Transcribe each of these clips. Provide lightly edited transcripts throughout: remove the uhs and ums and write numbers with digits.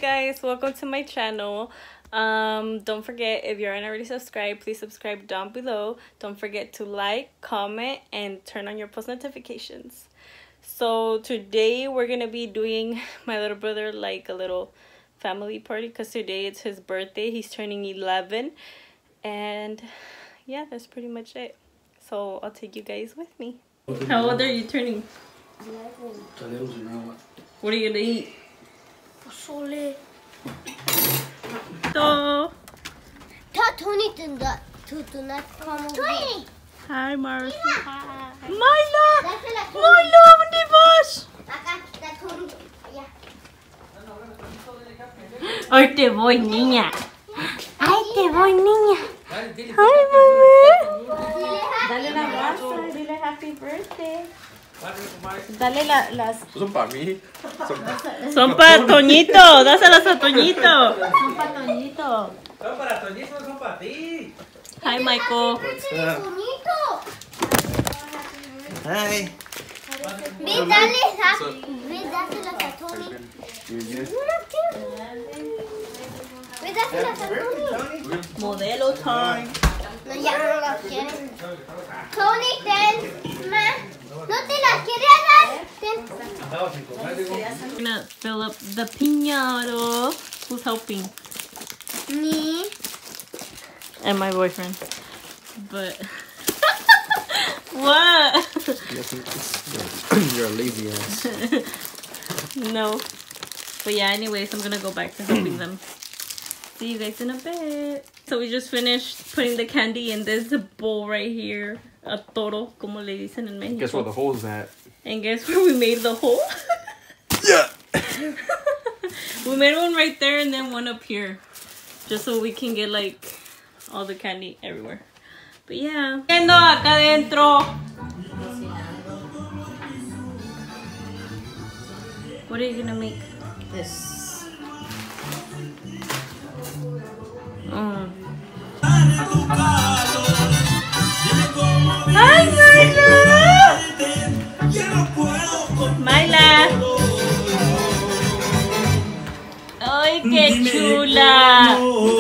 guys, welcome to my channel. Don't forget, if you aren't already subscribed, please subscribe down below. Don't forget to like, comment, and turn on your post notifications. So today we're gonna be doing my little brother like a little family party, because today it's his birthday. He's turning 11, and yeah, that's pretty much it. So I'll take you guys with me. How old are you turning? 11. What are you gonna eat? Pozole. So Tony do not come over. Tony! hi, Marcy. Hi. Myla! Myla, ¿dónde vas? Acá está Tony. Allá. Ahí te voy, niña. Ahí te voy, niña. Hi, mamá. Dale la abrazo, dile happy birthday. Dale las... Son para mí. Son para Toñito, dáselas a Toñito. Son para Toñito. Son para Toñito, son para ti. Hi, Michael. Bonito. Hi. Ve, dale dáselas a Tony. Ve, dáselas a Tony. Modelo time. No, ya no las quieren. Tony, ten. Ma, ¿no te las quería dar? Ten. We're gonna fill up the piñata. Who's helping? Me. And my boyfriend. But what? You're a lazy ass. No. But yeah, anyways, I'm gonna go back to helping them. See you guys in a bit. So we just finished putting the candy in this bowl right here. A toro, como le dicen en Mexico. Guess where the hole's at? And guess where we made the hole? Yeah. We made one right there and then one up here. Just so we can get like all the candy everywhere. But yeah. Acá adentro. What are you gonna make? This. Hi, Myla! Myla! ¡Ay, qué chula!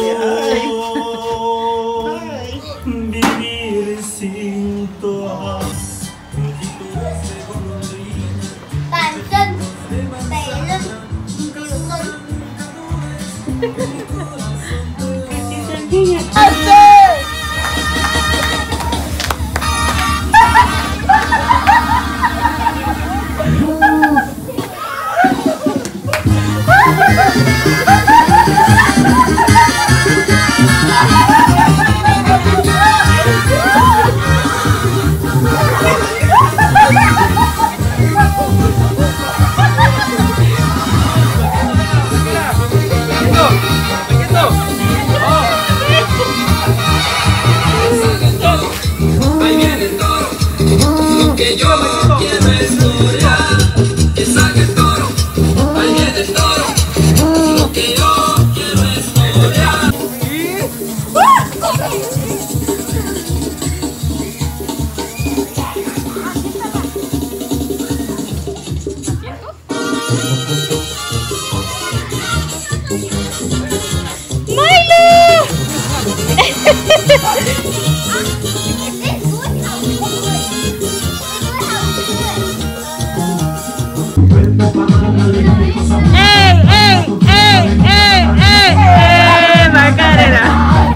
Panzón. Ahí viene el toro, lo que yo quiero es torear, que saque el toro, ahí viene el toro, lo que yo quiero es torear. Margarita!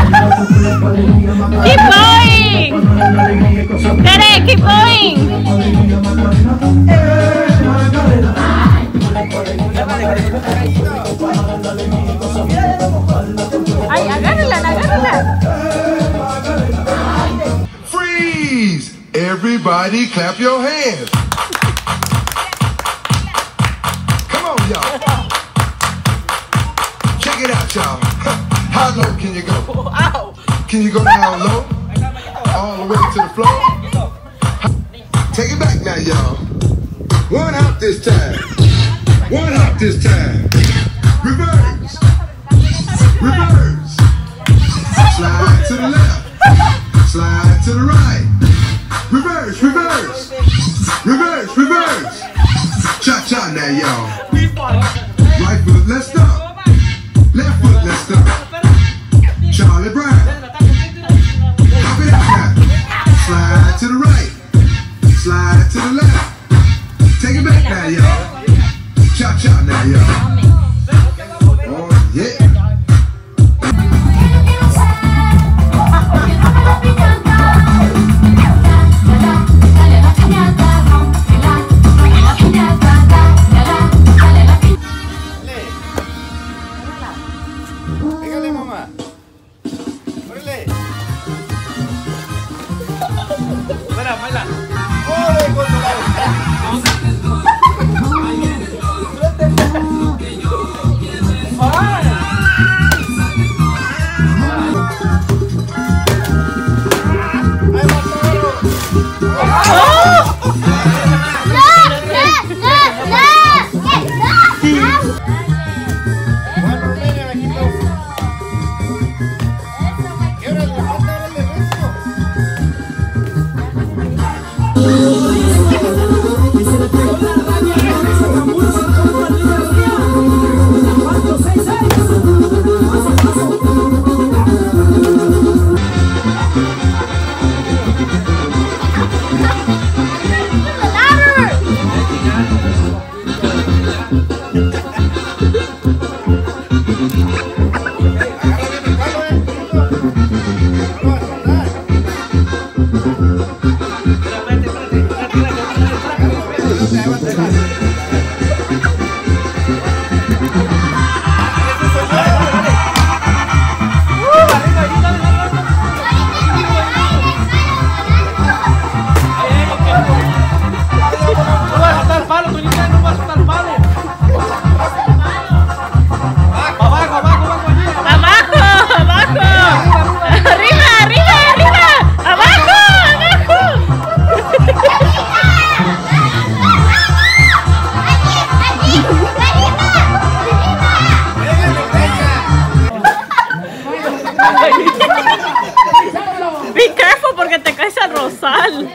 Keep going! Tere, keep going! Ay, agárrala! Freeze! Everybody clap your hands. Come on, y'all. Check it out, y'all. How low can you go? Can you go down low? All the way to the floor? Take it back now, y'all. One hop this time. One hop this time. Reverse. Reverse. Slide to the left. Slide to the right. Reverse, reverse. Reverse, reverse. Cha-cha now, y'all. Right foot, let's stop. Left foot, let's stop. Charlie Brown. Hop it out now. Slide to the right. Slide to the left. Take it back now, y'all. Cha-cha now, y'all. Oh, yeah. Pégale, mamá. ¡Órale! Espera, baila. ¡Órale, Consolado! Be careful porque te caes al rosal.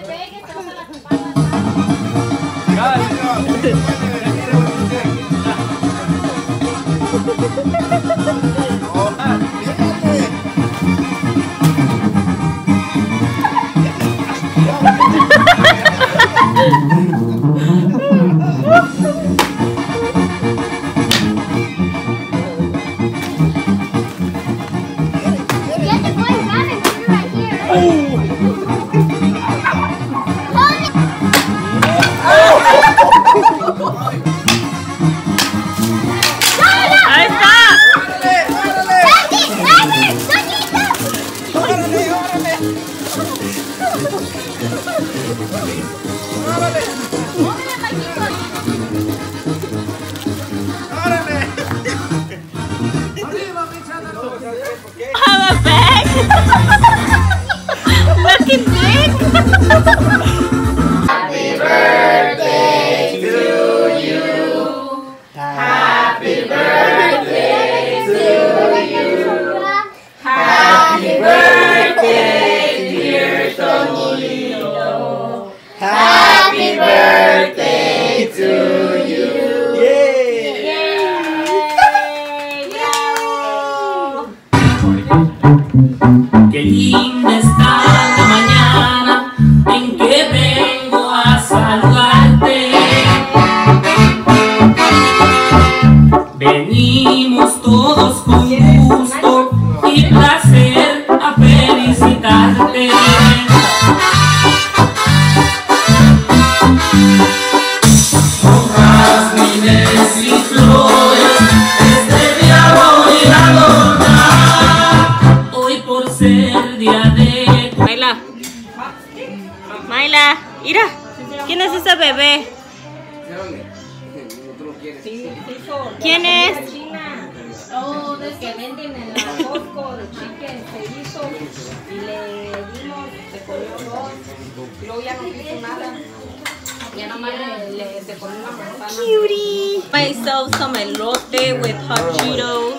Ahí está. I'm a bag. Looking big. Happy birthday to you. Happy birthday to you. Happy birthday, dear Tonino. Happy birthday to you. Qué linda está la mañana en que vengo a saludarte. Venimos todos con gusto y placer a felicitarte. Con jazmines y flores este día voy a adornar. Hoy por ser día de... Mayla. Mayla, mira. ¿Quién es ese bebé? ¿Quién es? Oh, de que venden en la Costco de chicken, se hizo y le dimos, se comió dos, y luego ya no hizo nada, ya nomás se comió una manzana. Cutie. Myself some elote with hot Cheetos.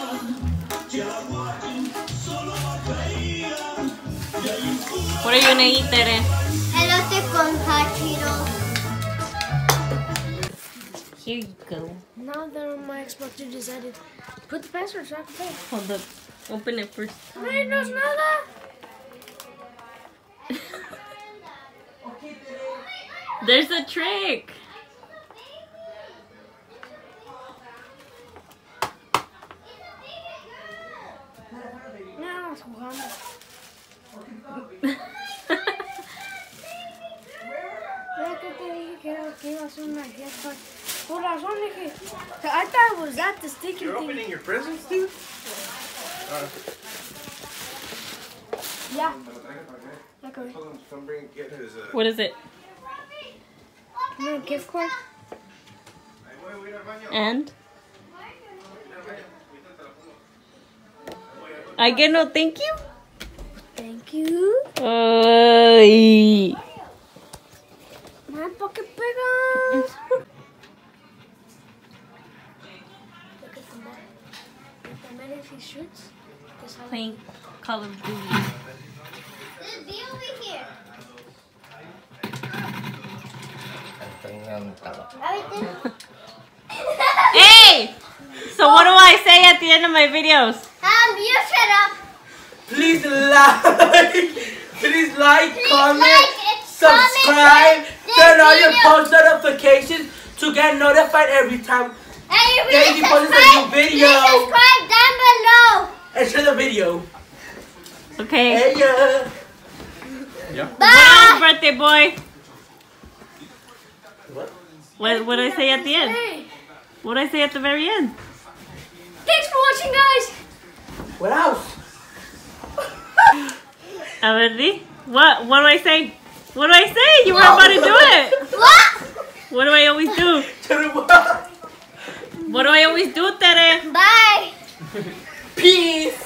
What are you gonna eat, Tere? Elote con hot Cheetos. Here you go. Now that on my Xbox, you decided put the password so I can play. Hold up. Open it first. Ay, no es nada. There's a trick. No, es jugando. Ya que te dije que iba a ser una guerra. Por razón dije. I thought it was that the sticky You're thing. opening your presents, dude? Yeah. Okay. Come bring, get his, What is it? No gift card. And? I get no thank you? Thank you. Ay. My pocket pegas. Look at the man. The man if he shoots. This how Playing Call of Duty. There's B over here. Hey! So what do I say at the end of my videos? You shut up. Please like, comment, like and subscribe, comment this turn on your video. post notifications to get notified every time. Hey, you Thank you for this new video. Please subscribe down below. And share the video. Okay. Hey, Yeah. Bye. Birthday boy. What? What did I say at the end? What did I say at the very end? Thanks for watching, guys. What else? A ver, di. What do I say? What do I say? You were about to do it. What? What do I always do? What do I always do, Tere? Bye. Peace.